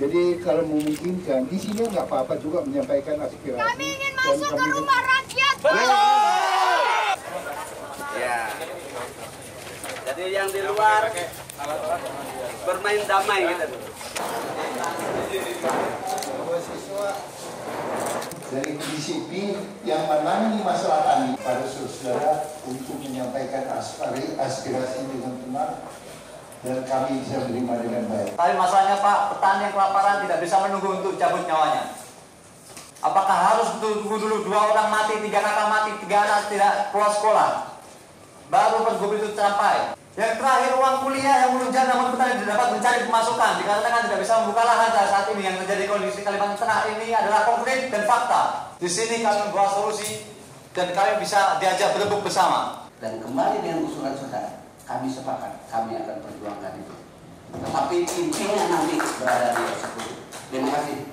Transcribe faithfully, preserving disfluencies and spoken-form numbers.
Jadi kalau memungkinkan, di sini nggak apa-apa juga menyampaikan aspirasi. Kami ingin masuk ke rumah rakyat. Ya. Jadi yang di luar bermain damai gitu. Siswa dari disiplin yang menangani masalah kami pada saudara untuk menyampaikan aspirasi dengan tenang dan kami bisa menerima dengan baik. Tapi masalahnya Pak, petani yang kelaparan tidak bisa menunggu untuk cabut nyawanya. Apakah harus tunggu dulu dua orang mati, tiga kakak mati, tiga anak tidak keluar sekolah, baru pergub itu sampai? Yang terakhir uang kuliah yang menunjang namun petani tidak dapat mencari pemasukan dikarenakan tidak bisa membuka lahan saat ini. Yang terjadi kondisi Kalimantan Tengah ini adalah konkret dan fakta. Di sini kami membuat solusi dan kami bisa diajak berebut bersama. Dan kembali dengan usulan saudara, kami sepakat, kami akan perjuangkan itu. Tetapi intinya nanti berada di eksekutif. Terima kasih.